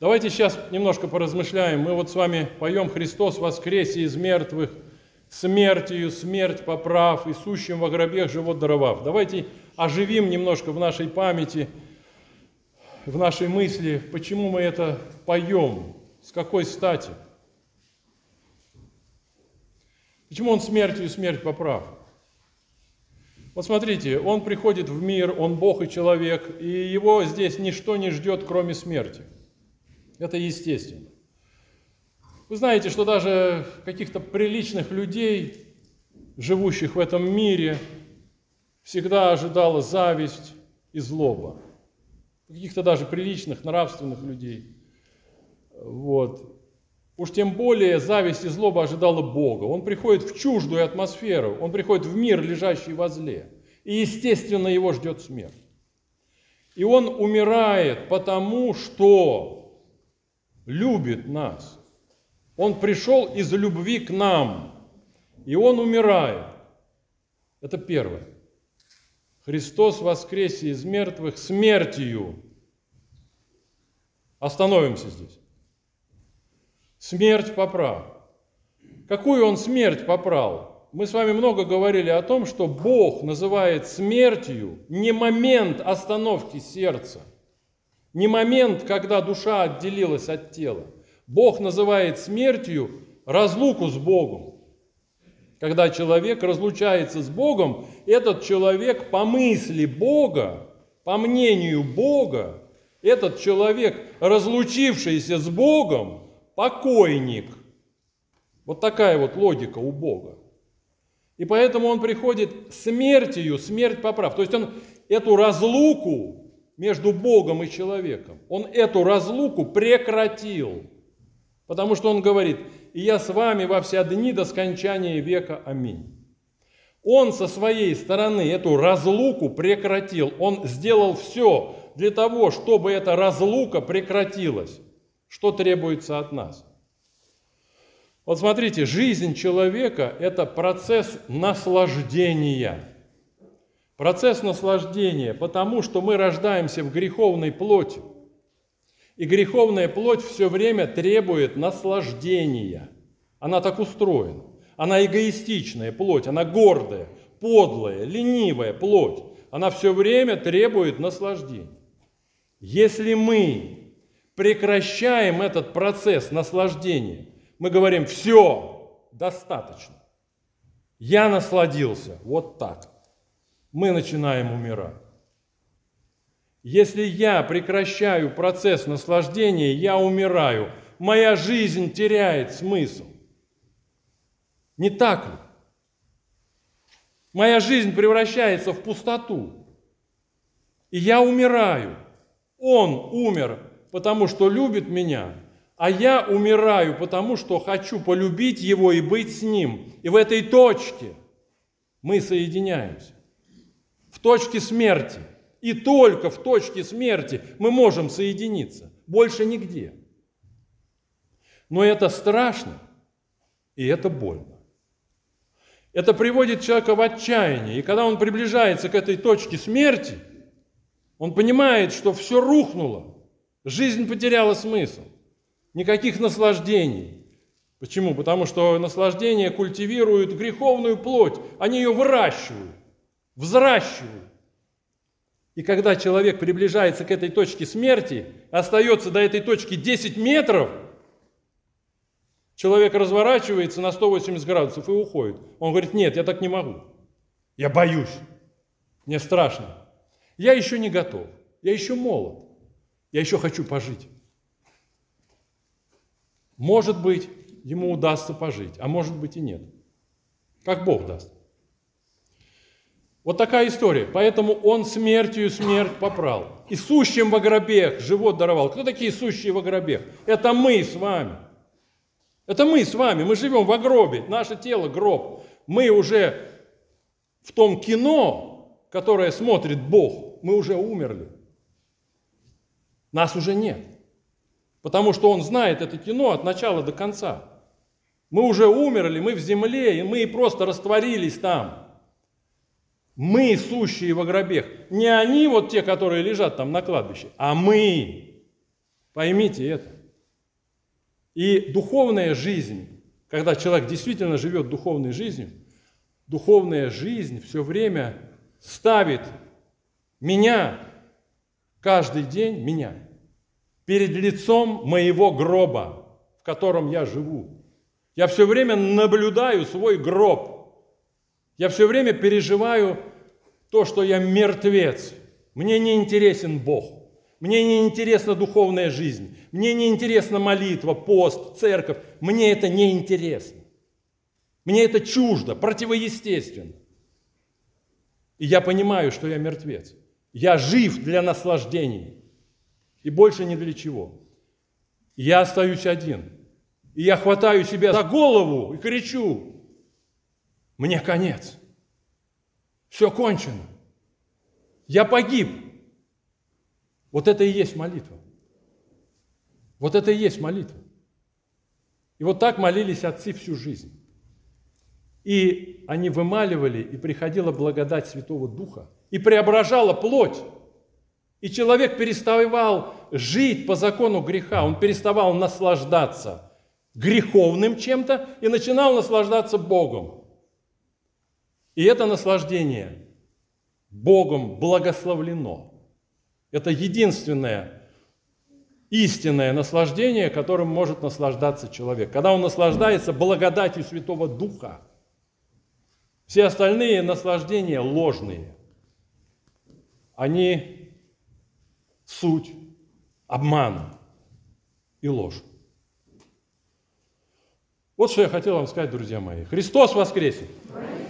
Давайте сейчас немножко поразмышляем. Мы вот с вами поем «Христос воскресе из мертвых, смертью смерть поправ, и сущим во гробех живот даровав». Давайте оживим немножко в нашей памяти, в нашей мысли, почему мы это поем, с какой стати. Почему он смертью смерть поправ? Вот смотрите, он приходит в мир, он Бог и человек, и его здесь ничто не ждет, кроме смерти. Это естественно. Вы знаете, что даже каких-то приличных людей, живущих в этом мире, всегда ожидала зависть и злоба. Каких-то даже приличных, нравственных людей. Вот. Уж тем более зависть и злоба ожидала Бога. Он приходит в чуждую атмосферу, он приходит в мир, лежащий во зле. И, естественно, его ждет смерть. И он умирает потому, что любит нас. Он пришел из любви к нам, и он умирает. Это первое. Христос воскресе из мертвых смертью. Остановимся здесь. Смерть поправ. Какую он смерть поправил? Мы с вами много говорили о том, что Бог называет смертью не момент остановки сердца, не момент, когда душа отделилась от тела. Бог называет смертью разлуку с Богом. Когда человек разлучается с Богом, этот человек по мысли Бога, по мнению Бога, этот человек, разлучившийся с Богом, покойник. Вот такая вот логика у Бога. И поэтому он приходит смертью, смерть поправ. То есть он эту разлуку между Богом и человеком, он эту разлуку прекратил. Потому что он говорит: «И я с вами во все дни до скончания века. Аминь». Он со своей стороны эту разлуку прекратил. Он сделал все для того, чтобы эта разлука прекратилась. Что требуется от нас? Вот смотрите, жизнь человека – это процесс наслаждения. Процесс наслаждения, потому что мы рождаемся в греховной плоти. И греховная плоть все время требует наслаждения. Она так устроена. Она эгоистичная плоть, она гордая, подлая, ленивая плоть. Она все время требует наслаждения. Если мы прекращаем этот процесс наслаждения, мы говорим: все, достаточно. Я насладился, вот так. Мы начинаем умирать. Если я прекращаю процесс наслаждения, я умираю. Моя жизнь теряет смысл. Не так ли? Моя жизнь превращается в пустоту. И я умираю. Он умер, потому что любит меня, а я умираю, потому что хочу полюбить его и быть с ним. И в этой точке мы соединяемся. В точке смерти. И только в точке смерти мы можем соединиться. Больше нигде. Но это страшно, и это больно. Это приводит человека в отчаяние. И когда он приближается к этой точке смерти, он понимает, что все рухнуло. Жизнь потеряла смысл. Никаких наслаждений. Почему? Потому что наслаждение культивирует греховную плоть. Они ее выращивают, взращивают. И когда человек приближается к этой точке смерти, остается до этой точки 10 метров, человек разворачивается на 180 градусов и уходит. Он говорит: нет, я так не могу. Я боюсь. Мне страшно. Я еще не готов. Я еще молод. Я еще хочу пожить. Может быть, ему удастся пожить, а может быть и нет. Как Бог даст. Вот такая история. Поэтому он смертью смерть поправил. И сущим во гробех живот даровал. Кто такие сущие во гробех? Это мы с вами. Это мы с вами. Мы живем в гробе. Наше тело – гроб. Мы уже в том кино, которое смотрит Бог, мы уже умерли. Нас уже нет. Потому что Он знает это кино от начала до конца. Мы уже умерли, мы в земле, и мы просто растворились там. Мы, сущие во гробех. Не они, вот те, которые лежат там на кладбище, а мы. Поймите это. И духовная жизнь, когда человек действительно живет духовной жизнью, духовная жизнь все время ставит меня, каждый день меня, перед лицом моего гроба, в котором я живу. Я все время наблюдаю свой гроб. Я все время переживаю то, что я мертвец. Мне не интересен Бог. Мне не интересна духовная жизнь. Мне не интересна молитва, пост, церковь. Мне это не интересно. Мне это чуждо, противоестественно. И я понимаю, что я мертвец. Я жив для наслаждений. И больше ни для чего. Я остаюсь один. И я хватаю себя за голову и кричу: мне конец. Все кончено. Я погиб. Вот это и есть молитва. Вот это и есть молитва. И вот так молились отцы всю жизнь. И они вымаливали, и приходила благодать Святого Духа, и преображала плоть. И человек переставал жить по закону греха, он переставал наслаждаться греховным чем-то и начинал наслаждаться Богом. И это наслаждение Богом благословлено. Это единственное истинное наслаждение, которым может наслаждаться человек. Когда он наслаждается благодатью Святого Духа, все остальные наслаждения ложные. Они суть обмана и ложь. Вот что я хотел вам сказать, друзья мои. Христос воскресе!